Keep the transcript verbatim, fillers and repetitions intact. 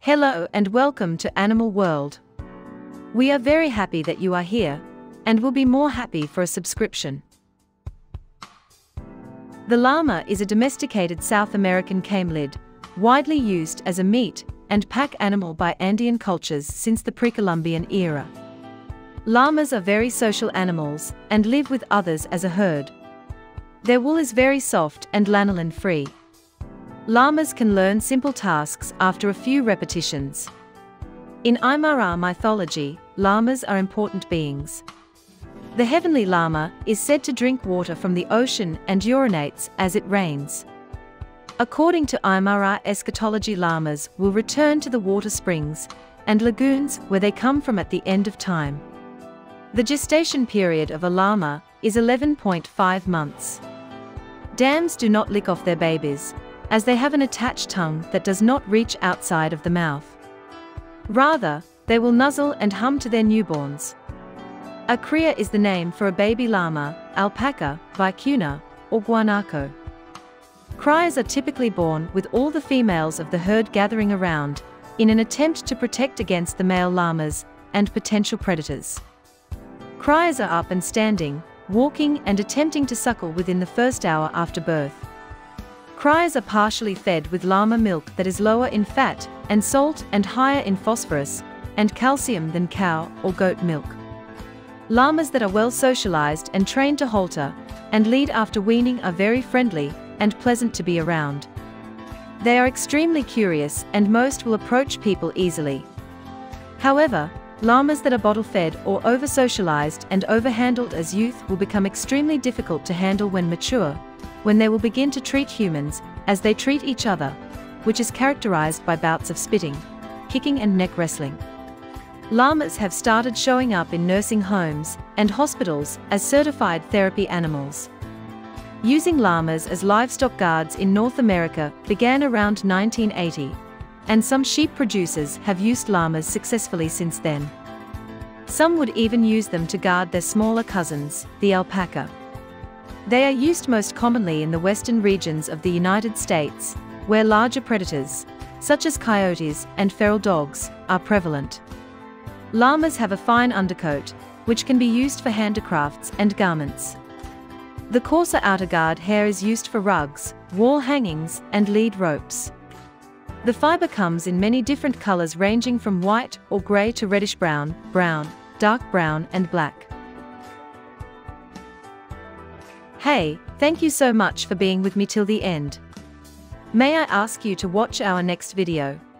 Hello and welcome to Animal World. We are very happy that you are here, and will be more happy for a subscription. The llama is a domesticated South American camelid, widely used as a meat and pack animal by Andean cultures since the Pre-Columbian era. Llamas are very social animals and live with others as a herd. Their wool is very soft and lanolin-free. Llamas can learn simple tasks after a few repetitions. In Aymara mythology, llamas are important beings. The heavenly llama is said to drink water from the ocean and urinates as it rains. According to Aymara eschatology, llamas will return to the water springs and lagoons where they come from at the end of time. The gestation period of a llama is eleven point five months. Dams do not lick off their babies, as they have an attached tongue that does not reach outside of the mouth. Rather, they will nuzzle and hum to their newborns. A cria is the name for a baby llama, alpaca, vicuna, or guanaco. Crias are typically born with all the females of the herd gathering around, in an attempt to protect against the male llamas and potential predators. Crias are up and standing, walking and attempting to suckle within the first hour after birth. Crias are partially fed with llama milk that is lower in fat and salt and higher in phosphorus and calcium than cow or goat milk. Llamas that are well socialized and trained to halter and lead after weaning are very friendly and pleasant to be around. They are extremely curious and most will approach people easily. However, llamas that are bottle-fed or over-socialized and over-handled as youth will become extremely difficult to handle when mature, when they will begin to treat humans as they treat each other, which is characterized by bouts of spitting, kicking and neck wrestling. Llamas have started showing up in nursing homes and hospitals as certified therapy animals. Using llamas as livestock guards in North America began around nineteen eighty, and some sheep producers have used llamas successfully since then. Some would even use them to guard their smaller cousins, the alpaca. They are used most commonly in the western regions of the United States, where larger predators, such as coyotes and feral dogs, are prevalent. Llamas have a fine undercoat, which can be used for handicrafts and garments. The coarser outer guard hair is used for rugs, wall hangings, and lead ropes. The fiber comes in many different colors ranging from white or gray to reddish brown, brown, dark brown, and black. Hey, thank you so much for being with me till the end. May I ask you to watch our next video?